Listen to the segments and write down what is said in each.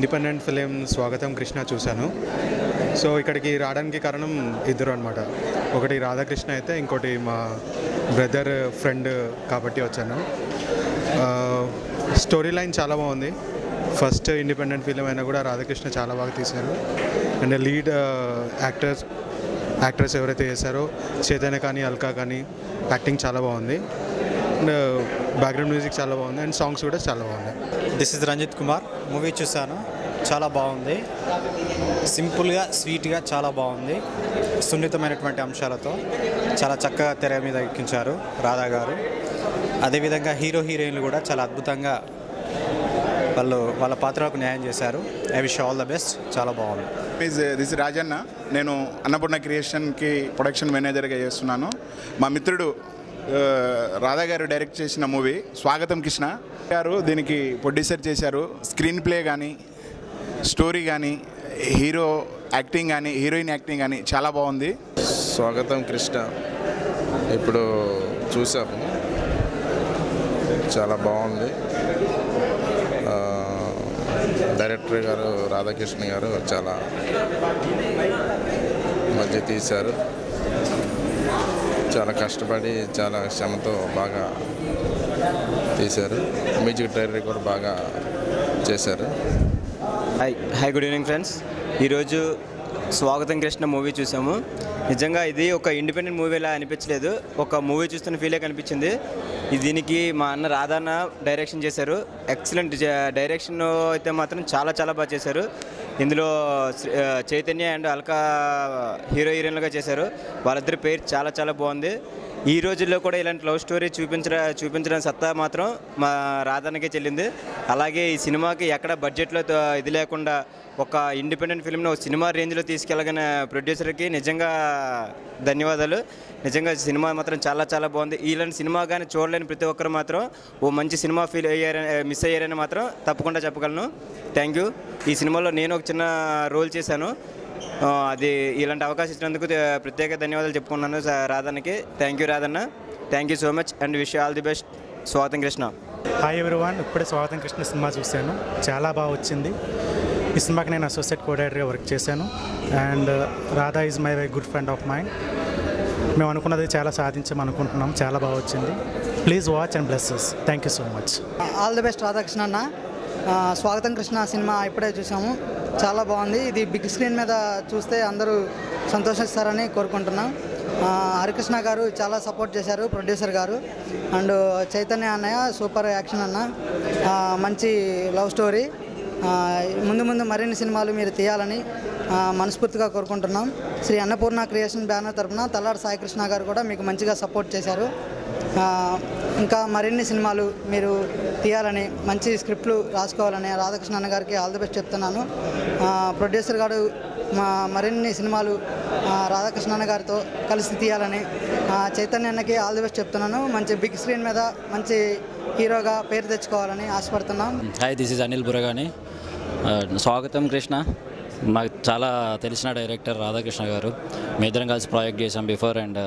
Independent film స్వాగతం కృష్ణ చూశాను. So ఇక్కడికి రావడానికి కారణం ఇద్దరు అనమాట. ఒకటి రాధాకృష్ణ అయితే ఇంకోటి మా బ్రదర్ ఫ్రెండ్ కాబట్టి వచ్చాను. స్టోరీ లైన్ చాలా బాగుంది. ఫస్ట్ ఇండిపెండెంట్ ఫిలిం అయినా కూడా రాధాకృష్ణ చాలా బాగా తీశారు. అండ్ లీడ్ యాక్టర్స్ ఎవరైతే చేశారో చైతన్య కానీ అల్కా కానీ యాక్టింగ్ చాలా బాగుంది. అండ్ బ్యాక్గ్రౌండ్ మ్యూజిక్ చాలా బాగుంది. అండ్ సాంగ్స్ కూడా చాలా బాగున్నాయి. This is Ranjith Kumar. Movie చూశాను, చాలా బాగుంది. సింపుల్గా స్వీట్గా చాలా బాగుంది. సున్నితమైనటువంటి అంశాలతో చాలా చక్కగా తెర మీద ఎక్కించారు రాధా గారు. అదేవిధంగా హీరోయిన్లు కూడా చాలా అద్భుతంగా వాళ్ళ పాత్రలకు న్యాయం చేశారు. I wish all the best. చాలా బాగుంది. దిస్ రాజన్న. నేను అన్నపూర్ణ క్రియేషన్కి ప్రొడక్షన్ మేనేజర్గా చేస్తున్నాను. మా మిత్రుడు రాధా గారు డైరెక్ట్ చేసిన మూవీ స్వాగతం కృష్ణ గారు దీనికి ప్రొడ్యూసర్ చేశారు. స్క్రీన్ ప్లే కానీ, స్టోరీ కానీ, హీరో యాక్టింగ్ కానీ, హీరోయిన్ యాక్టింగ్ కానీ చాలా బాగుంది. స్వాగతం కృష్ణ ఇప్పుడు చూసాము, చాలా బాగుంది. డైరెక్టర్ గారు రాధాకృష్ణ గారు చాలా మంచి తీశారు. చాలా కష్టపడి చాలా శ్రమతో బాగా తీశారు. మ్యూజిక్ డైరెక్టర్ కూడా బాగా చేశారు. Hi good evening friends. ఈరోజు స్వాగతం కృష్ణ మూవీ చూసాము. నిజంగా ఇది ఒక ఇండిపెండెంట్ మూవీలా అనిపించలేదు, ఒక మూవీ చూస్తున్న ఫీలే కనిపించింది. దీనికి మా అన్న రాధాన్న డైరెక్షన్ చేశారు. ఎక్సలెంట్ డైరెక్షన్ అయితే మాత్రం చాలా చాలా బాగా చేశారు. ఇందులో చైతన్య అండ్ అల్కా హీరోయిన్లుగా చేశారు. వాళ్ళిద్దరి పేరు చాలా చాలా బాగుంది. ఈ రోజుల్లో కూడా ఇలాంటి లవ్ స్టోరీ చూపించడం సత్తా మాత్రం మా రాధాన్నకే చెల్లింది. అలాగే ఈ సినిమాకి ఎక్కడ బడ్జెట్లో ఇది లేకుండా ఒక ఇండిపెండెంట్ ఫిల్మ్ని ఒక సినిమా రేంజ్లో తీసుకెళ్ళగిన ప్రొడ్యూసర్కి నిజంగా ధన్యవాదాలు. నిజంగా సినిమా మాత్రం చాలా చాలా బాగుంది. ఇలాంటి సినిమా కానీ చూడలేని ప్రతి ఒక్కరు మాత్రం ఓ మంచి సినిమా మిస్ అయ్యారని మాత్రం తప్పకుండా చెప్పగలను. Thank you. ఈ సినిమాలో నేను ఒక చిన్న రోల్ చేశాను. అది ఇలాంటి అవకాశం ఇచ్చినందుకు ప్రత్యేక ధన్యవాదాలు చెప్పుకున్నాను రాధానికి. Thank you Radhanna. Thank you so much and wish all the best. Swagatham Krishna. Hi everyone. ఇప్పుడే స్వాగతం కృష్ణ సినిమా చూశాను, చాలా బాగా వచ్చింది. ఈ సినిమాకి నేను అసోసియేట్ కోఆర్డినేటర్గా వర్క్ చేశాను. And Radha is my very good friend of mind. మేము అనుకున్నది చాలా సాధించామనుకుంటున్నాం. చాలా బాగా వచ్చింది. Please watch and blesses. Thank you so much. All the best Radhakrishna అన్న. స్వాగతం కృష్ణ సినిమా ఇప్పుడే చూసాము, చాలా బాగుంది. ఇది బిగ్ స్క్రీన్ మీద చూస్తే అందరూ సంతోషిస్తారని కోరుకుంటున్నాం. హరికృష్ణ గారు చాలా సపోర్ట్ చేశారు, ప్రొడ్యూసర్ గారు. అండ్ చైతన్య అన్నయ్య సూపర్ యాక్షన్ అన్న, మంచి లవ్ స్టోరీ. ముందు ముందు మరిన్ని సినిమాలు మీరు తీయాలని మనస్ఫూర్తిగా కోరుకుంటున్నాం. శ్రీ అన్నపూర్ణ క్రియేషన్ బ్యానర్ తరఫున తల్లాడు సాయికృష్ణ గారు కూడా మీకు మంచిగా సపోర్ట్ చేశారు. ఇంకా మరిన్ని సినిమాలు మీరు తీయాలని, మంచి స్క్రిప్ట్లు రాసుకోవాలని రాధాకృష్ణ అన్న గారికి ఆల్ ది బెస్ట్ చెప్తున్నాను. ప్రొడ్యూసర్ గారు మరిన్ని సినిమాలు రాధాకృష్ణ అన్న గారితో కలిసి తీయాలని చైతన్య అన్నకి ఆల్ ది బెస్ట్ చెప్తున్నాను. మంచి బిగ్ స్క్రీన్ మీద మంచి హీరోగా పేరు తెచ్చుకోవాలని ఆశపడుతున్నాం. Hi, this is Anil Buragani. Swagatham Krishna నాకు చాలా తెలిసిన డైరెక్టర్ రాధాకృష్ణ గారు. మీ ఇద్దరం కలిసి ప్రాజెక్ట్ చేసాం బిఫోర్. అండ్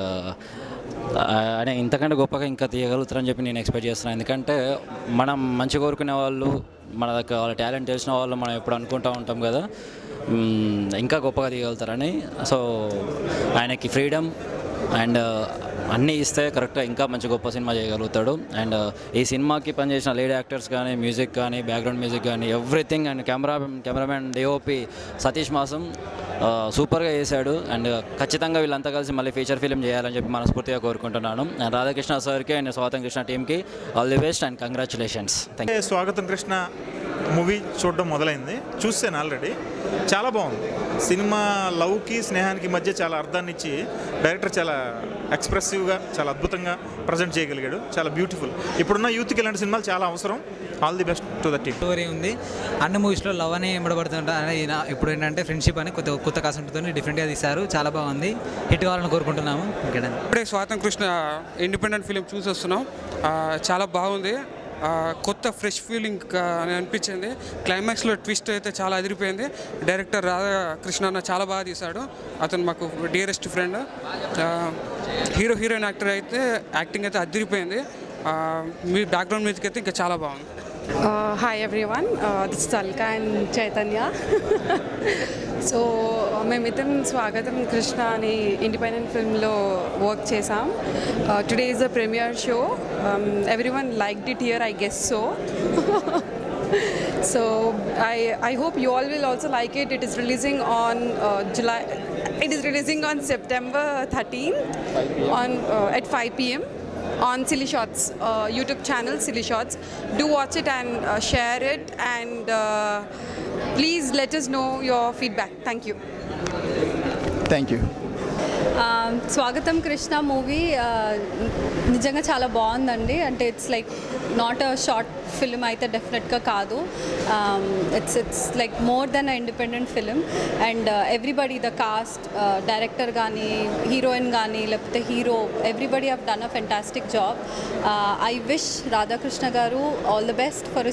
అనే ఇంతకంటే గొప్పగా ఇంకా తీయగలుగుతారని చెప్పి నేను ఎక్స్పెక్ట్ చేస్తున్నాను. ఎందుకంటే మనం మంచి కోరుకునే వాళ్ళు, మన దగ్గర వాళ్ళ టాలెంట్ తెలిసిన వాళ్ళు మనం ఎప్పుడు అనుకుంటూ ఉంటాం కదా ఇంకా గొప్పగా తీయగలుగుతారని. సో ఆయనకి ఫ్రీడమ్ అండ్ అన్నీ ఇస్తే కరెక్ట్గా ఇంకా మంచి గొప్ప సినిమా చేయగలుగుతాడు. అండ్ ఈ సినిమాకి పనిచేసిన లీడ్ యాక్టర్స్ కానీ, మ్యూజిక్ కానీ, బ్యాక్గ్రౌండ్ మ్యూజిక్ కానీ, everything. And cameraman DOP Satish Masam సూపర్గా చేశాడు. అండ్ ఖచ్చితంగా వీళ్ళంతా కలిసి మళ్ళీ ఫీచర్ ఫిలిం చేయాలని చెప్పి మనస్ఫూర్తిగా కోరుకుంటున్నాను. అండ్ రాధాకృష్ణ సార్కి అండ్ స్వాగతం కృష్ణ టీమ్కి all the best and congratulations. Thank you. Swagatham Krishna movie చూడడం మొదలైంది, చూసాను ఆల్రెడీ. చాలా బాగుంది సినిమా. లవ్కి స్నేహానికి మధ్య చాలా అర్థాన్ని ఇచ్చి డైరెక్టర్ చాలా ఎక్స్ప్రెసివ్గా చాలా అద్భుతంగా ప్రజెంట్ చేయగలిగాడు. చాలా బ్యూటిఫుల్. ఇప్పుడున్న యూత్కి ఇలాంటి సినిమాలు చాలా అవసరం. All the best to the team. Story ఉంది. అన్ని మూవీస్లో లవ్ అని ఎంబడబడుతుంటారు. ఇప్పుడు ఏంటంటే ఫ్రెండ్షిప్ అని కొత్త కాన్సెప్ట్తో డిఫరెంట్గా తీశారు. చాలా బాగుంది. హిట్ కావాలని కోరుకుంటున్నాము. ఇప్పుడే స్వాగతం కృష్ణ ఇండిపెండెంట్ ఫిలిం చూసి వస్తున్నాం. చాలా బాగుంది. కొత్త ఫ్రెష్ ఫీలింగ్ అని అనిపించింది. క్లైమాక్స్లో ట్విస్ట్ అయితే చాలా అదిరిపోయింది. డైరెక్టర్ రాధాకృష్ణ అన్న చాలా బాగా తీశాడు. అతను మాకు డియరెస్ట్ ఫ్రెండ్. హీరోయిన్ యాక్టర్ అయితే యాక్టింగ్ అయితే అదిరిపోయింది. మీ బ్యాక్గ్రౌండ్ మ్యూజిక్ అయితే ఇంకా చాలా బాగుంది. Hi everyone, this is Alka and Chaitanya. So మేమిద్దరం స్వాగతం కృష్ణ అని ఇండిపెండెంట్ ఫిల్మ్లో వర్క్ చేసాం. Today is the premiere show. Everyone liked it here, I guess so. So I hope you all will also like it. It is releasing on September 13th at 5 p.m. on Silly Shots YouTube channel, Silly Shots. Do watch it and share it, and please let us know your feedback. Thank you. Thank you. స్వాగతం Krishna movie నిజంగా చాలా బాగుందండి. అంటే it's like not a short film అయితే డెఫినెట్గా కాదు. It's like more than a independent film. And everybody, the cast, director కానీ, heroine కానీ, లేకపోతే hero, everybody have done a fantastic job. I wish Radhakrishna garu all the best for